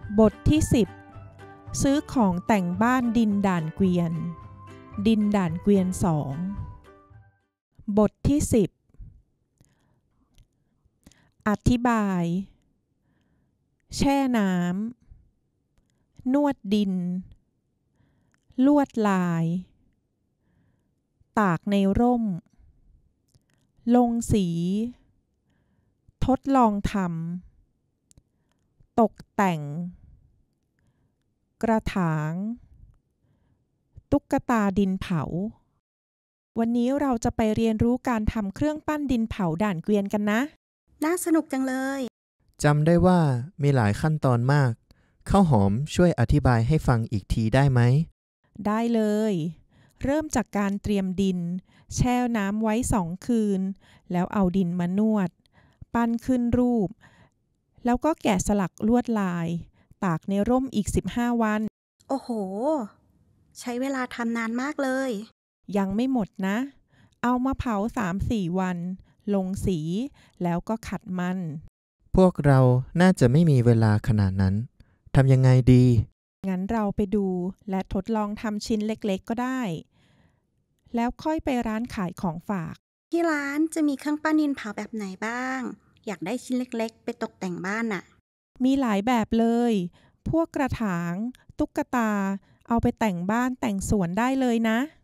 บทที่10ซื้อของแต่งบ้านดินด่านเกวียนดินด่านเกวียน2บทที่10อธิบายแช่น้ำนวดดินลวดลายตากในร่มลงสีทดลองทำตกแต่งกระถางตุ๊กตาดินเผาวันนี้เราจะไปเรียนรู้การทำเครื่องปั้นดินเผาด่านเกวียนกันนะน่าสนุกจังเลยจำได้ว่ามีหลายขั้นตอนมากข้าวหอมช่วยอธิบายให้ฟังอีกทีได้ไหมได้เลยเริ่มจากการเตรียมดินแช่น้ำไว้2 คืนแล้วเอาดินมานวดปั้นขึ้นรูปแล้วก็แกะสลักลวดลายตากในร่มอีก15 วันโอ้โหใช้เวลาทำนานมากเลยยังไม่หมดนะเอามาเผา 3-4 วันลงสีแล้วก็ขัดมันพวกเราน่าจะไม่มีเวลาขนาดนั้นทำยังไงดีงั้นเราไปดูและทดลองทำชิ้นเล็กๆก็ได้แล้วค่อยไปร้านขายของฝากที่ร้านจะมีเครื่องปั้นดินเผาแบบไหนบ้างอยากได้ชิ้นเล็กๆไปตกแต่งบ้านน่ะมีหลายแบบเลยพวกกระถางตุ๊กตาเอาไปแต่งบ้านแต่งสวนได้เลยนะ